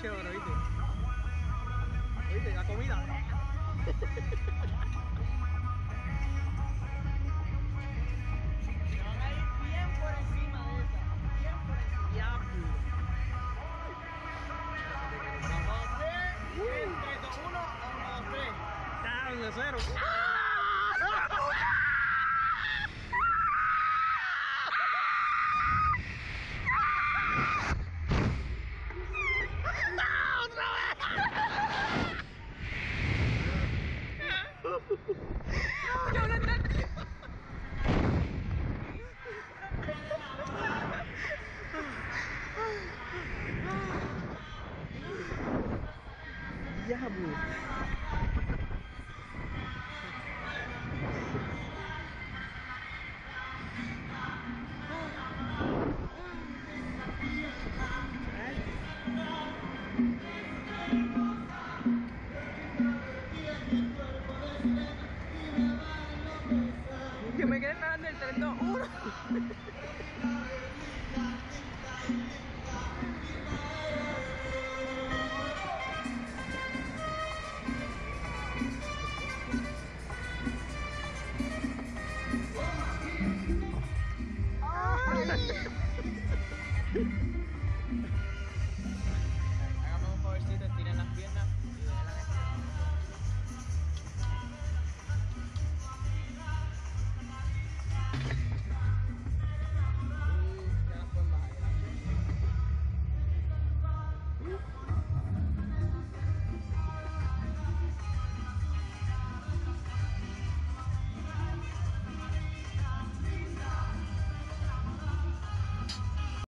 chévere, ¿viste? ¿Viste? La comida. Se van a ir bien por encima de esa. Bien por encima. Diablo. Vamos a hacer 3, 2, 1, 1, 2, 3. ¡Ah, 1-0! Yo no entendí. Diablo. Que me quedé pegando el 3, 2, 1.